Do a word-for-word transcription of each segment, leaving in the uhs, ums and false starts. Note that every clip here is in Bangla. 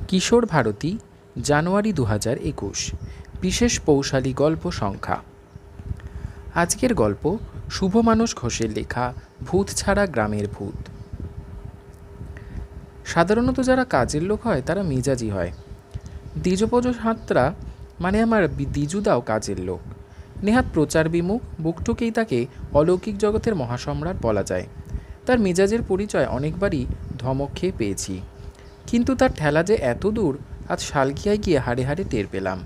কিশোর ভারতী, জানুয়ারি দু হাজার একুশ। বিশেষ পৌশালী গল্প সংখ্যা। আজকের গল্প শুভ মানস ঘোষের লেখা ভূত ছাড়া গ্রামের ভূত। সাধারণত যারা কাজের লোক হয় তারা মেজাজি হয়। দ্বিজপজ হাতরা মানে আমার দ্বিজুদাও কাজের লোক। নেহাত প্রচার বিমুখ, বুকটুকেই তাকে অলৌকিক জগতের মহাসম্রাট বলা যায়। তার মেজাজের পরিচয় অনেকবারই ধমক খেয়ে পেয়েছি, কিন্তু তার ঠেলা যে এত দূর আজ শালকিয়ায় গিয়ে হাড়ে হাড়ে টের পেলাম।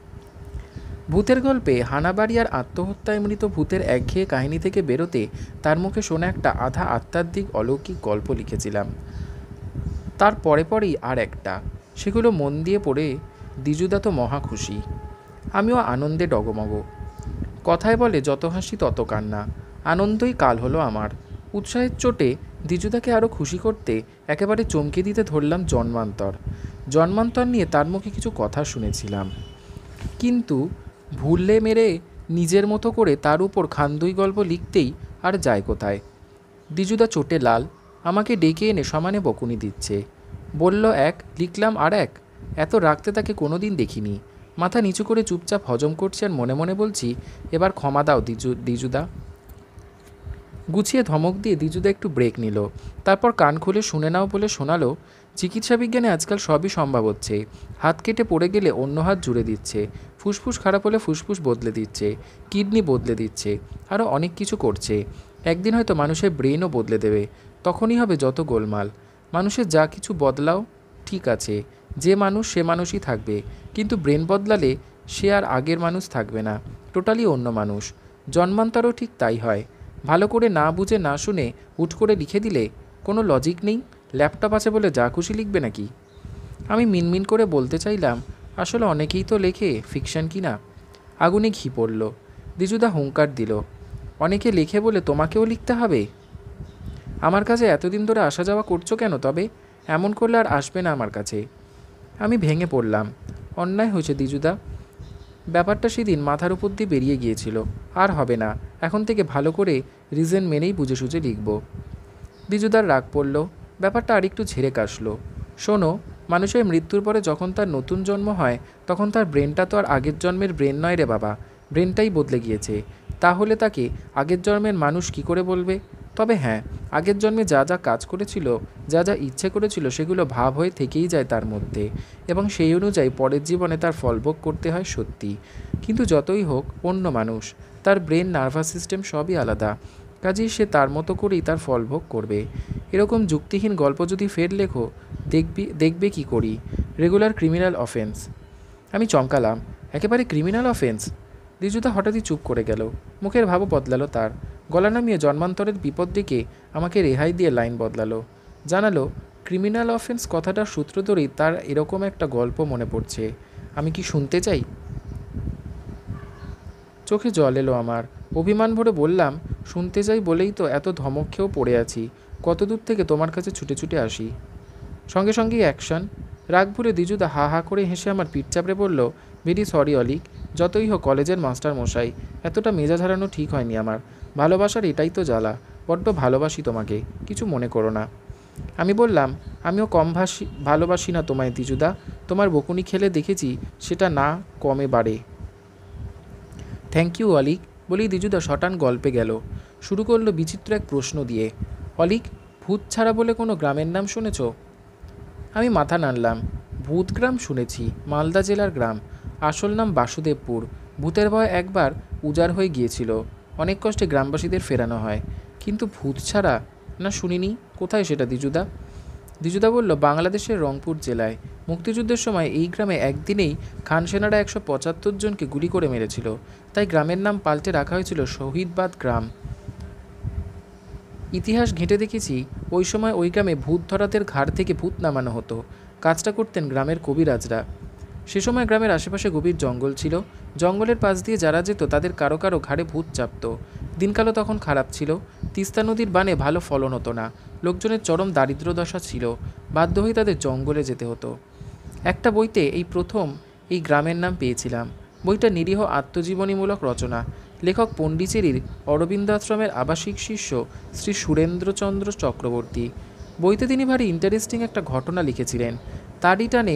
ভূতের গল্পে হানাবাড়ি আর আত্মহত্যায় মৃত ভূতের একঘেয়ে কাহিনী থেকে বেরোতে তার মুখে শোনা একটা আধা আত্মাত্মিক অলৌকিক গল্প লিখেছিলাম। তার পরে পরেই আর একটা, সেগুলো মন দিয়ে পড়ে দ্বিজুদা তো মহা খুশি, আমিও আনন্দে ডগমগ। কথায় বলে যত হাসি তত কান্না, আনন্দই কাল হলো আমার। উৎসাহের চোটে দ্বিজুদাকে আরও খুশি করতে একেবারে চমকে দিতে ধরলাম জন্মান্তর। জন্মান্তর নিয়ে তার মুখে কিছু কথা শুনেছিলাম, কিন্তু ভুললে মেরে নিজের মতো করে তার উপর খান্দুই গল্প লিখতেই আর যায় কোথায়। দ্বিজুদা চোটে লাল, আমাকে ডেকে এনে সমানে বকুনি দিচ্ছে। বলল এক, লিখলাম আর এক। এত রাখতে তাকে কোনো দিন দেখিনি। মাথা নিচু করে চুপচাপ হজম করছি আর মনে মনে বলছি, এবার ক্ষমা দাও দ্বিজু দ্বিজুদা। গুছিয়ে ধমক দিয়ে দ্বিজুদা একটু ব্রেক নিল, তারপর কান খুলে শুনে নাও বলে শোনালো, চিকিৎসা বিজ্ঞানে আজকাল সবই সম্ভব হচ্ছে। হাত কেটে পড়ে গেলে অন্য হাত জুড়ে দিচ্ছে, ফুসফুস খারাপ হলে ফুসফুস বদলে দিচ্ছে, কিডনি বদলে দিচ্ছে, আরও অনেক কিছু করছে। একদিন হয়তো মানুষের ব্রেনও বদলে দেবে, তখনই হবে যত গোলমাল। মানুষের যা কিছু বদলাও ঠিক আছে, যে মানুষ সে মানুষই থাকবে, কিন্তু ব্রেন বদলালে সে আর আগের মানুষ থাকবে না, টোটালি অন্য মানুষ। জন্মান্তরও ঠিক তাই হয়। ভালো করে না বুঝে না শুনে হুট করে লিখে দিলে কোনো লজিক নেই। ল্যাপটপ আছে বলে যা খুশি লিখবে নাকি? আমি মিনমিন করে বলতে চাইলাম, আসলে অনেকেই তো লেখে, ফিকশন কি না। আগুনে ঘি পড়ল। দ্বিজুদা হুঙ্কার দিল, অনেকে লেখে বলে তোমাকেও লিখতে হবে? আমার কাছে এতদিন ধরে আসা যাওয়া করছো কেন তবে? এমন করলে আর আসবে না আমার কাছে। আমি ভেঙে পড়লাম, অন্যায় হয়েছে দ্বিজুদা। ব্যাপারটা সেদিন মাথার উপর দিয়ে বেরিয়ে গিয়েছিল, আর হবে না। এখন থেকে ভালো করে রিজন মেনেই বুঝে সুঝে লিখব। দ্বিজুদার রাগ পড়ল, ব্যাপারটা আরেকটু ঝেড়ে কাশলো। শোনো, মানুষের মৃত্যুর পরে যখন তার নতুন জন্ম হয় তখন তার ব্রেনটা তো আর আগের জন্মের ব্রেন নয় রে বাবা, ব্রেনটাই বদলে গিয়েছে। তাহলে তাকে আগের জন্মের মানুষ কি করে বলবে? তবে হ্যাঁ, আগের জন্মে যা যা কাজ করেছিল, যা যা ইচ্ছে করেছিল, সেগুলো ভাব হয়ে থেকেই যায় তার মধ্যে, এবং সেই অনুযায়ী পরের জীবনে তার ফলভোগ করতে হয় সত্যি। কিন্তু যতই হোক অন্য মানুষ, তার ব্রেন, নার্ভাস সিস্টেম সবই আলাদা, কাজেই সে তার মতো করেই তার ফলভোগ করবে। এরকম যুক্তিহীন গল্প যদি ফের লেখো, দেখবি দেখবে কি করি। Regular criminal offence. আমি চমকালাম, একেবারে ক্রিমিনাল অফেন্স? দ্বিজুদা হঠাৎই চুপ করে গেল, মুখের ভাবও বদলালো তার। গলা নামিয়ে জন্মান্তরের বিপদ ডেকে আমাকে রেহাই দিয়ে লাইন বদলালো, জানালো, ক্রিমিনাল অফেন্স কথাটার সূত্র ধরেই তার এরকম একটা গল্প মনে পড়ছে। আমি কি শুনতে চাই? চোখে জল এলো আমার। অভিমান ভরে বললাম, শুনতে চাই বলেই তো এত ধমক খেয়েও পড়ে আছি। কত দূর থেকে তোমার কাছে ছুটে ছুটে আসি। সঙ্গে সঙ্গেই অ্যাকশন। রাগ ভুলে দ্বিজুদা হা হা করে হেসে আমার পিঠ চাপড়ে বলল, ভেরি সরি অলিক, যতই হোক কলেজের মাস্টার মশাই, এতটা মেজাজ হারানো ঠিক হয়নি আমার। ভালোবাসার এটাই তো জ্বালা, বড্ড ভালোবাসি তোমাকে, কিছু মনে করো না। আমি বললাম, আমিও কম ভাসি ভালোবাসি না তোমায় দ্বিজুদা, তোমার বকুনি খেলে দেখেছি সেটা না কমে বাড়ে। থ্যাংক ইউ অলিক, বলেই দ্বিজুদা শটান গল্পে গেল। শুরু করলো বিচিত্র এক প্রশ্ন দিয়ে, অলিক, ভূত ছাড়া বলে কোনো গ্রামের নাম শুনেছ? আমি মাথা নাড়লাম। ভূতগ্রাম শুনেছি, মালদা জেলার গ্রাম। আসল নাম বাসুদেবপুর। ভূতের ভয় একবার উজাড় হয়ে গিয়েছিল, অনেক কষ্টে গ্রামবাসীদের ফেরানো হয়। কিন্তু ভূত ছাড়া না, শুনিনি। কোথায় সেটা দ্বিজুদা? দ্বিজুদা বলল, বাংলাদেশের রংপুর জেলায়। মুক্তিযুদ্ধের সময় এই গ্রামে একদিনেই খান সেনারা একশো পঁচাত্তর জনকে গুলি করে মেরেছিল, তাই গ্রামের নাম পাল্টে রাখা হয়েছিল শহীদবাদ গ্রাম। ইতিহাস ঘেঁটে দেখেছি, ওই সময় ওই গ্রামে ভূত ধরাদের ঘাড় থেকে ভূত নামানো হতো। কাজটা করতেন গ্রামের কবিরাজরা। সে সময় গ্রামের আশেপাশে গভীর জঙ্গল ছিল। জঙ্গলের পাশ দিয়ে যারা যেত তাদের কারো কারো ঘাড়ে ভূত চাপত। দিনকালও তখন খারাপ ছিল, তিস্তা নদীর বানে ভালো ফলন হতো না, লোকজনের চরম দারিদ্র্যদশা ছিল, বাধ্য হয়ে তাদের জঙ্গলে যেতে হতো। একটা বইতে এই প্রথম এই গ্রামের নাম পেয়েছিলাম। বইটা নিরীহ আত্মজীবনীমূলক রচনা। লেখক পণ্ডিচেরির অরবিন্দ আশ্রমের আবাসিক শিষ্য শ্রী সুরেন্দ্রচন্দ্র চক্রবর্তী। বইতে তিনি ভারী ইন্টারেস্টিং একটা ঘটনা লিখেছিলেন। তারই টানে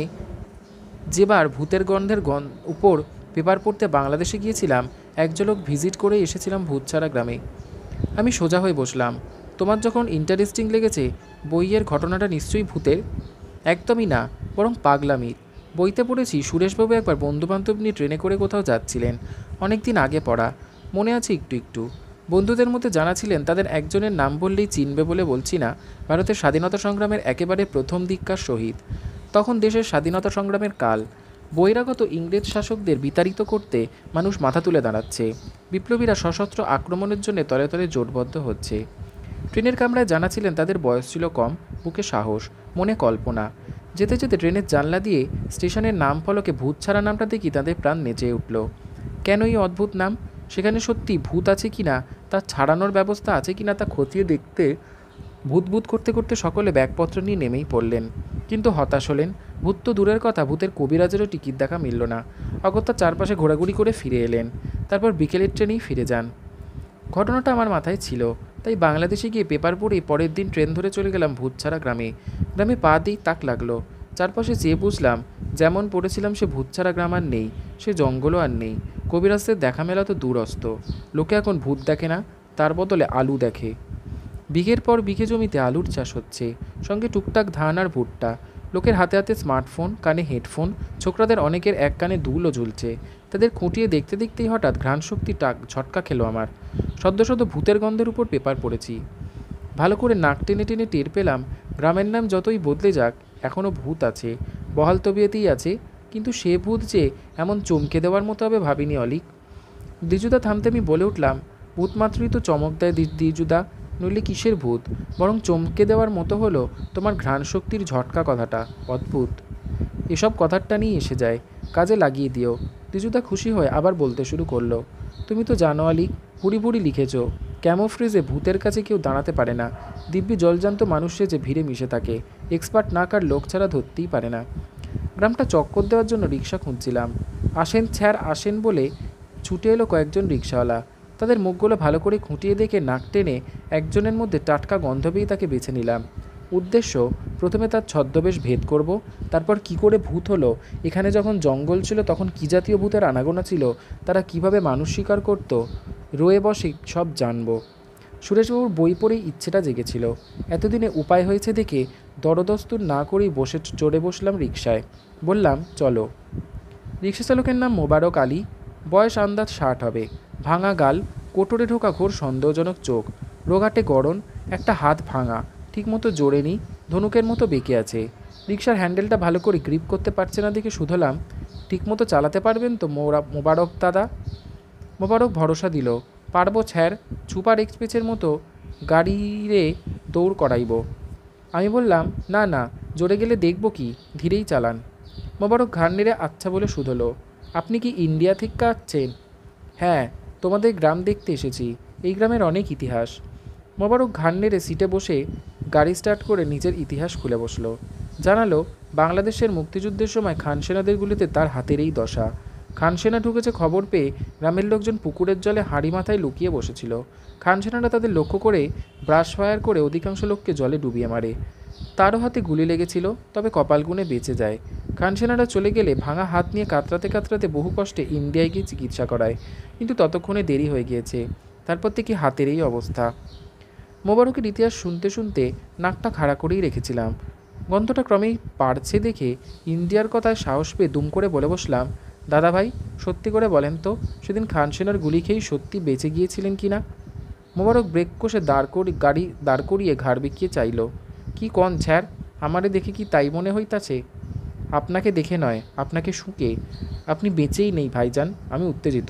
যেবার ভূতের গন্ধের গন্ধ উপর পেপার পড়তে বাংলাদেশে গিয়েছিলাম, এক ঝলক ভিজিট করে এসেছিলাম ভূতছাড়া গ্রামে। আমি সোজা হয়ে বসলাম। তোমার যখন ইন্টারেস্টিং লেগেছে, বইয়ের ঘটনাটা নিশ্চয়ই ভূতের? একদমই না, বরং পাগলামির। বইতে পড়েছি সুরেশবাবু একবার বন্ধুবান্ধব নিয়ে ট্রেনে করে কোথাও যাচ্ছিলেন, অনেক দিন আগে পড়া, মনে আছে একটু একটু। বন্ধুদের মধ্যে জানা ছিলেন, তাদের একজনের নাম বললেই চিনবে বলে বলছি না, ভারতের স্বাধীনতা সংগ্রামের একেবারে প্রথম দিককার শহীদ। তখন দেশের স্বাধীনতা সংগ্রামের কাল। বহিরাগত ইংরেজ শাসকদের বিতাড়িত করতে মানুষ মাথা তুলে দাঁড়াচ্ছে। বিপ্লবীরা সশস্ত্র আক্রমণের জন্য তলে তলে জোটবদ্ধ হচ্ছে। ট্রেনের কামরায় জানা ছিলেন, তাদের বয়স ছিল কম, বুকে সাহস, মনে কল্পনা। যেতে যেতে ট্রেনের জানলা দিয়ে স্টেশনের নাম ফলকে ভূতছাড়া নামটা দেখি তাদের প্রাণ নেচে উঠল। কেন এই অদ্ভুত নাম? সেখানে সত্যি ভূত আছে কিনা, তা ছাড়ানোর ব্যবস্থা আছে কিনা তা খতিয়ে দেখতে ভূত ভূত করতে করতে সকলে ব্যাগপত্র নিয়ে নেমেই পড়লেন। কিন্তু হতাশ হলেন। ভূত তো দূরের কথা, ভূতের কবিরাজেরও টিকিট দেখা মিলল না। অগত্যা চারপাশে ঘোরাঘুরি করে ফিরে এলেন। তারপর বিকেলের ট্রেনেই ফিরে যান। ঘটনাটা আমার মাথায় ছিল, তাই বাংলাদেশে গিয়ে পেপার পড়ে পরের দিন ট্রেন ধরে চলে গেলাম ভূতছাড়া গ্রামে। গ্রামে পা দিই তাক লাগলো। চারপাশে চেয়ে বুঝলাম, যেমন পড়েছিলাম সে ভূতছাড়া গ্রাম আর নেই, সে জঙ্গলও আর নেই। কবিরাজদের দেখা মেলা তো দূরস্থ। লোকে এখন ভূত দেখে না, তার বদলে আলু দেখে। বিঘের পর বিঘে জমিতে আলুর চাষ হচ্ছে, সঙ্গে টুকটাক ধান আর ভুট্টা। লোকের হাতে হাতে স্মার্টফোন, কানে হেডফোন, ছোকরাদের অনেকের এক কানে দুলও ঝুলছে। তাদের খুঁটিয়ে দেখতে দেখতেই হঠাৎ ঘ্রাণশক্তি টাক ঝটকা খেলো আমার। সদ্য সদ্য ভূতের গন্ধের উপর পেপার পড়েছি। ভালো করে নাক টেনে টেনে টের পেলাম, গ্রামের নাম যতই বদলে যাক, এখনও ভূত আছে, বহাল তবিয়তেই আছে। কিন্তু সে ভূত যে এমন চমকে দেওয়ার মতো হবে ভাবিনি অলিক। দ্বিজুদা থামতে আমি বলে উঠলাম, ভূত মাত্রই তো চমক দেয় দ্বিজুদা, নইলে কিসের ভূত? বরং চমকে দেওয়ার মতো হলো তোমার ঘ্রাণশক্তির ঝটকা কথাটা, অদ্ভুত। এসব কথাটা নিয়ে এসে যায়, কাজে লাগিয়ে দিও। দ্বিজুদা খুশি হয়ে আবার বলতে শুরু করলো, তুমি তো জানো আলিক, বুড়ি বুড়ি লিখেছ, ক্যামোফ্রেজে ভূতের কাছে কেউ দাঁড়াতে পারে না। দিব্যি জলজান্ত মানুষ যে ভিড়ে মিশে থাকে, এক্সপার্ট না কার লোক ছাড়া ধরতেই পারে না। গ্রামটা চক্কর দেওয়ার জন্য রিক্সা খুঁজছিলাম। আসেন স্যার আসেন বলে ছুটে এলো কয়েকজন রিক্সাওয়ালা। তাদের মুখগুলো ভালো করে খুঁটিয়ে দেখে নাক টেনে একজনের মধ্যে টাটকা গন্ধ পেয়ে তাকে বেছে নিলাম। উদ্দেশ্য, প্রথমে তার ছদ্মবেশ ভেদ করব, তারপর কি করে ভূত হলো, এখানে যখন জঙ্গল ছিল তখন কী জাতীয় ভূতের আনাগোনা ছিল, তারা কিভাবে মানুষ শিকার করত, রয়ে বসে সব জানব। সুরেশবাবুর বই পড়েই ইচ্ছেটা জেগেছিল। এতদিনে উপায় হয়েছে দেখে দরদস্তুর না করেই বসে চড়ে বসলাম রিকশায়। বললাম, চলো। রিক্সা চালকের নাম মোবারক আলী, বয়স আন্দাজ ষাট হবে। ভাঙা গাল, কোটরে ঢোকা ঘোর সন্দেহজনক চোখ, রোগাটে গড়ন, একটা হাত ভাঙা, ঠিকমতো জোড়েনি, ধনুকের মতো বেঁকে আছে। রিক্সার হ্যান্ডেলটা ভালো করে গ্রিপ করতে পারছে না দেখে শুধলাম, ঠিকমতো চালাতে পারবেন তো মোবারক দাদা? মোবারক ভরসা দিল, পারবো স্যার, সুপার এক্সপ্রেসের মতো গাড়িরে দৌড় করাইব। আমি বললাম, না না, জোরে গেলে দেখব কি, ধীরেই চালান। মোবারক ঘাড় নেড়ে আচ্ছা বলে শুধলো, আপনি কি ইন্ডিয়া থেকে আসছেন? হ্যাঁ, তোমাদের গ্রাম দেখতে এসেছি, এই গ্রামের অনেক ইতিহাস। মোবারক ঘাড় নেড়ে সিটে বসে গাড়ি স্টার্ট করে নিজের ইতিহাস খুলে বসলো। জানালো, বাংলাদেশের মুক্তিযুদ্ধের সময় খান সেনাদের গুলিতে তার হাতের এই দশা। খান সেনা ঢুকেছে খবর পেয়ে গ্রামের লোকজন পুকুরের জলে হাঁড়ি মাথায় লুকিয়ে বসেছিল। খান সেনারা তাদের লক্ষ্য করে ব্রাশ ফায়ার করে অধিকাংশ লোককে জলে ডুবিয়ে মারে। তারও হাতে গুলি লেগেছিল, তবে কপাল গুণে বেঁচে যায়। খান সেনারা চলে গেলে ভাঙা হাত নিয়ে কাতরাতে কাতরাতে বহু কষ্টে ইন্ডিয়ায় গিয়ে চিকিৎসা করায়, কিন্তু ততক্ষণে দেরি হয়ে গিয়েছে। তারপর থেকে হাতের এই অবস্থা। মোবারকের ইতিহাস শুনতে শুনতে নাকটা খাড়া করেই রেখেছিলাম। গন্ধটা ক্রমেই বাড়ছে দেখে ইন্ডিয়ার কথায় সাহস পেয়ে দুম করে বলে বসলাম, দাদা ভাই, সত্যি করে বলেন তো, সেদিন খান সেনার গুলি খেয়েই সত্যি বেঁচে গিয়েছিলেন কি না? মোবারক ব্রেক কষে দাঁড় করি গাড়ি দাঁড় করিয়ে ঘাড় বেঁকিয়ে চাইল, কি কন স্যার, আমারে দেখে কি তাই মনে হইতাছে? আপনাকে দেখে নয়, আপনাকে শুঁকে। আপনি বেঁচেই নেই ভাইজান। আমি উত্তেজিত।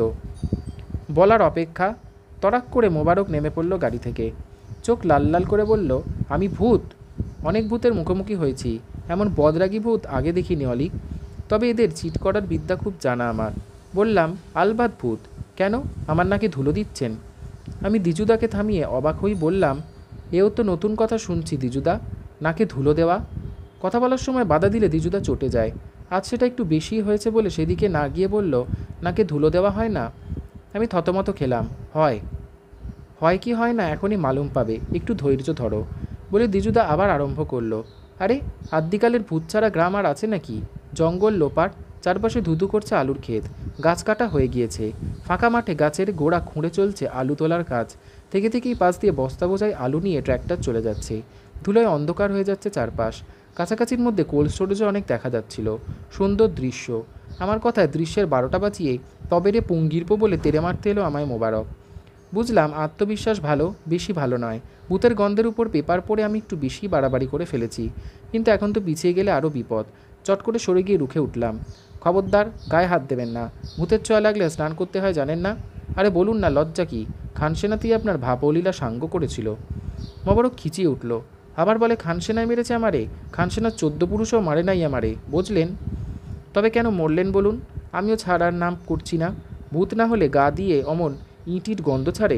বলার অপেক্ষা, তড়াক করে মোবারক নেমে পড়ল গাড়ি থেকে। চোখ লাল লাল করে বলল, আমি ভূত? অনেক ভূতের মুখোমুখি হয়েছি, এমন বদরাগী ভূত আগে দেখিনি অলিক। তবে এদের চিট করার বিদ্যা খুব জানা আমার। বললাম, আলবাত ভূত। কেন, আমার নাকে ধুলো দিচ্ছেন? আমি দ্বিজুদাকে থামিয়ে অবাক হয়ে বললাম, এও তো নতুন কথা শুনছি দ্বিজুদা, নাকে ধুলো দেওয়া। কথা বলার সময় বাধা দিলে দ্বিজুদা চটে যায়। আজ সেটা একটু বেশি হয়েছে বলে সেদিকে না গিয়ে বলল, নাকে ধুলো দেওয়া হয় না? আমি থতমত খেলাম। হয়। হয় কি হয় না এখনই মালুম পাবে, একটু ধৈর্য ধরো, বলে দ্বিজুদা আবার আরম্ভ করলো, আরে, আদ্যিকালের ভূত ছাড়া গ্রাম আর আছে নাকি? জঙ্গল লোপাট, চারপাশে ধুধু করছে আলুর ক্ষেত, গাছ কাটা হয়ে গিয়েছে। ফাঁকা মাঠে গাছের গোড়া খুঁড়ে চলছে আলু তোলার কাজ। থেকে থেকেই পাশ দিয়ে বস্তা বোঝাই আলু নিয়ে ট্র্যাক্টর চলে যাচ্ছে। ধুলোয় অন্ধকার হয়ে যাচ্ছে চারপাশ। কাছাকাছির মধ্যে কোল্ড স্টোরেজও অনেক দেখা যাচ্ছিল। সুন্দর দৃশ্য। আমার কথায় দৃশ্যের বারোটা বাজিয়ে তবেরে পুঙ্গিরপো বলে তেড়ে মারতে এলো আমায় মোবারক। বুঝলাম আত্মবিশ্বাস ভালো, বেশি ভালো নয়। ভূতের গন্ধের উপর পেপার পড়ে আমি একটু বেশি বাড়াবাড়ি করে ফেলেছি, কিন্তু এখন তো পিছিয়ে গেলে আরও বিপদ। চট করে সরে গিয়ে রুখে উঠলাম। খবরদার, গায়ে হাত দেবেন না। ভূতের ছোঁয়া লাগলে স্নান করতে হয় জানেন না? আরে বলুন না, লজ্জা কি? খানসেনাতেই আপনার ভাবলীলা সাঙ্গ করেছিল। মোবারক খিচিয়ে উঠল। আবার বলে খানসেনায় মেরেছে আমারে? খানসেনার চোদ্দ পুরুষও মারে নাই আমারে, বুঝলেন? তবে কেন মরলেন বলুন? আমিও ছাড়ার নাম করছি না। ভূত না হলে গা দিয়ে অমন ইঁটির গন্ধ ছাড়ে?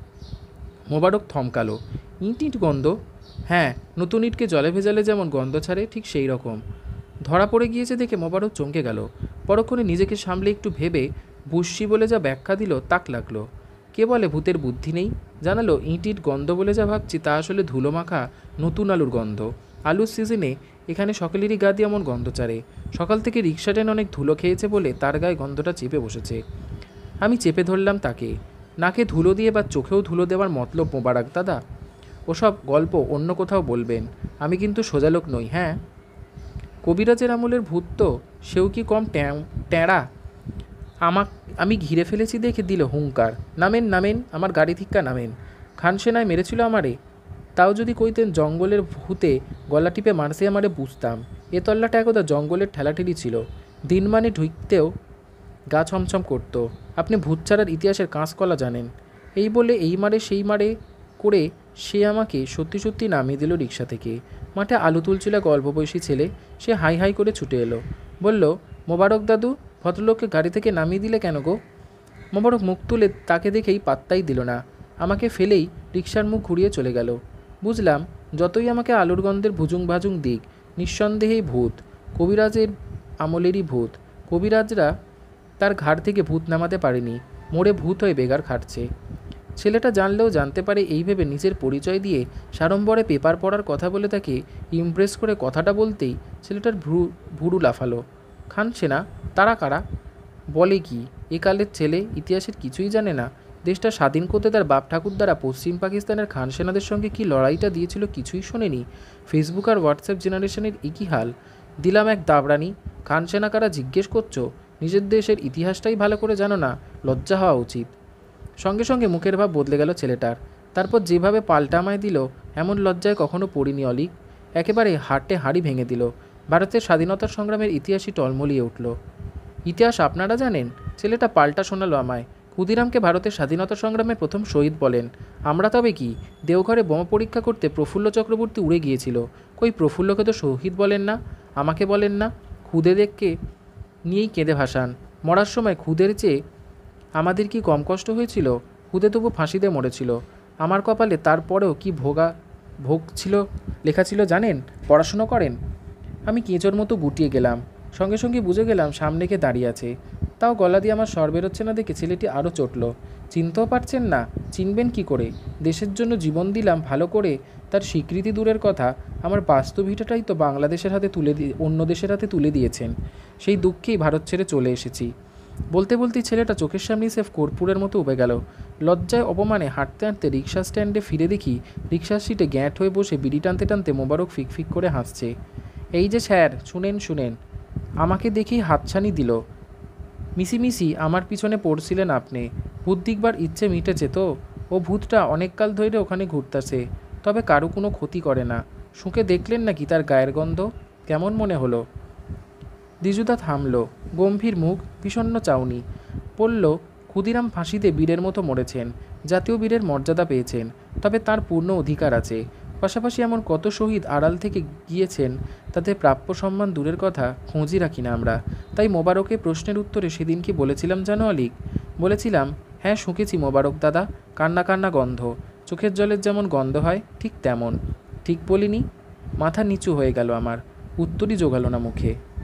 মোবারক থমকালো। ইঁট ইঁট গন্ধ? হ্যাঁ, নতুন ইটকে জলে ভেজালে যেমন গন্ধ ছাড়ে, ঠিক সেই রকম। ধরা পড়ে গিয়েছে দেখে মোবারক চমকে গেল। পরক্ষণে নিজেকে সামলে একটু ভেবে বুঝছি বলে যা ব্যাখ্যা দিল তাক লাগলো। কে বলে ভূতের বুদ্ধি নেই? জানালো ইঁট ইঁট গন্ধ বলে যা ভাবছি তা আসলে ধুলো মাখা নতুন আলুর গন্ধ। আলুর সিজনে এখানে সকলেরই গা দিয়ে এমন গন্ধ ছাড়ে। সকাল থেকে রিক্সা ট্রেন অনেক ধুলো খেয়েছে বলে তার গায়ে গন্ধটা চেপে বসেছে। আমি চেপে ধরলাম তাকে। নাকে ধুলো দিয়ে বা চোখেও ধুলো দেওয়ার মতলব মোবারক দাদা? ওসব গল্প অন্য কোথাও বলবেন, আমি কিন্তু সোজা লোক নই। হ্যাঁ, কবিরাজের আমলের ভূত তো, সেও কি কম ট্যাঁড়া? আমাক আমি ঘিরে ফেলেছি দেখে দিল হুঙ্কার। নামেন নামেন, আমার গাড়ি ধিক্কা নামেন। খানসেনায় মেরেছিল আমারে? তাও যদি কইতেন জঙ্গলের ভূতে গলা টিপে মারছে আমারে বুঝতাম। এ তল্লাটা একদা জঙ্গলের ঠেলাঠেলি ছিল। দিন মানে ঢুকতেও গা ছমছম করত। আপনি ভূত ছাড়ার ইতিহাসের কাঁচকলা জানেন। এই বলে এই মারে সেই মারে করে সে আমাকে সত্যি সত্যি নামিয়ে দিল রিক্সা থেকে। মাঠে আলু তুলছিল এক অল্প বয়সী ছেলে। সে হাই হাই করে ছুটে এলো। বলল, মোবারক দাদু, ভদ্রলোককে গাড়ি থেকে নামিয়ে দিলে কেন গো? মোবারক মুখ তুলে তাকে দেখেই পাত্তাই দিল না। আমাকে ফেলেই রিক্সার মুখ ঘুরিয়ে চলে গেল। বুঝলাম, যতই আমাকে আলুর গন্ধের ভুজুং ভাজুং দিক, নিঃসন্দেহেই ভূত। কবিরাজের আমলেরই ভূত। কবিরাজরা তার ঘাড় থেকে ভূত নামাতে পারেনি, মোড়ে ভূত হয়ে বেগার খাটছে। ছেলেটা জানলেও জানতে পারে এই ভেবে নিজের পরিচয় দিয়ে সাড়ম্বরে পেপার পড়ার কথা বলে তাকে ইমপ্রেস করে কথাটা বলতেই ছেলেটার ভ্রু ভুরু লাফালো। খানসেনা? তারা কারা? বলে কি, একালের ছেলে ইতিহাসের কিছুই জানে না? দেশটা স্বাধীন করতে তার বাপ ঠাকুর দ্বারা পশ্চিম পাকিস্তানের খানসেনাদের সঙ্গে কি লড়াইটা দিয়েছিল কিছুই শোনেনি? ফেসবুক আর হোয়াটসঅ্যাপ জেনারেশনের একই হাল। দিলাম এক দাবরানি। খানসেনা কারা জিজ্ঞেস করছো? নিজের দেশের ইতিহাসটাই ভালো করে জানো না? লজ্জা হওয়া উচিত। সঙ্গে সঙ্গে মুখের ভাব বদলে গেল ছেলেটার। তারপর যেভাবে পাল্টামায় দিল, এমন লজ্জায় কখনো পড়িনি অলিক। একেবারে হাটে হাঁড়ি ভেঙে দিল। ভারতের স্বাধীনতার সংগ্রামের ইতিহাসই টলমলিয়ে উঠল। ইতিহাস আপনারা জানেন? ছেলেটা পাল্টা শোনালো আমায়। ক্ষুদিরামকে ভারতের স্বাধীনতা সংগ্রামের প্রথম শহীদ বলেন। আমরা তবে কি? দেওঘরে বোমা পরীক্ষা করতে প্রফুল্ল চক্রবর্তী উড়ে গিয়েছিল। কই প্রফুল্লকে তো শহীদ বলেন না, আমাকে বলেন না। খুদেদেরকে নিয়েই কেঁদে ভাসান। মরার সময় খুদের চেয়ে আমাদের কি কম কষ্ট হয়েছিল? খুদে তবু ফাঁসিতে মরেছিল। আমার কপালে তারপরেও কি ভোগা ভোগ ছিল লেখা ছিল জানেন? পড়াশুনো করেন? আমি কেঁচোর মতো গুটিয়ে গেলাম। সঙ্গে সঙ্গে বুঝে গেলাম সামনে কে দাঁড়িয়ে আছে। তাও গলা দিয়ে আমার স্বর বেরোচ্ছে না দেখে ছেলেটি আরও চটল। চিনতেও পারছেন না? চিনবেন কি করে? দেশের জন্য জীবন দিলাম ভালো করে, তার স্বীকৃতি দূরের কথা, আমার বাস্তু ভিটাটাই তো বাংলাদেশের হাতে তুলে দিয়ে অন্য দেশের হাতে তুলে দিয়েছেন। সেই দুঃখেই ভারত ছেড়ে চলে এসেছি। বলতে বলতেই ছেলেটা চোখের সামনেই সেফ কর্পূরের মতো উবে গেল। লজ্জায় অপমানে হাঁটতে হাঁটতে রিক্সা স্ট্যান্ডে ফিরে দেখি রিক্সার সিটে গ্যাঁট হয়ে বসে বিড়ি টানতে টানতে মোবারক ফিক ফিক করে হাসছে। এই যে স্যার, শুনেন শুনেন। আমাকে দেখেই হাতছানি দিল। মিশিমিশি আমার পিছনে পড়ছিলেন আপনি। ভূত দেখবার ইচ্ছে মিটেছে তো? ও ভূতটা অনেককাল ধরে ওখানে ঘুরতেছে, তবে কারো কোনো ক্ষতি করে না। শুঁকে দেখলেন নাকি তার গায়ের গন্ধ? কেমন মনে হলো? দ্বিজুদা থামল। গম্ভীর মুখ, বিষণ্ণ চাউনি। বলল, ক্ষুদিরাম ফাঁসিতে বীরের মতো মরেছেন, জাতীয় বীরের মর্যাদা পেয়েছেন, তবে তার পূর্ণ অধিকার আছে। পাশাপাশি এমন কত শহীদ আড়াল থেকে গিয়েছেন, তাতে প্রাপ্য সম্মান দূরের কথা খোঁজই রাখি না আমরা। তাই মোবারকে প্রশ্নের উত্তরে সেদিন কি বলেছিলাম জানো অলিক? বলেছিলাম, হ্যাঁ শুঁকেছি মোবারক দাদা, কান্না কান্না গন্ধ। চোখের জলের যেমন গন্ধ হয় ঠিক তেমন। ঠিক বলিনি? মাথা নিচু হয়ে গেল আমার। উত্তরই জোগালো না মুখে।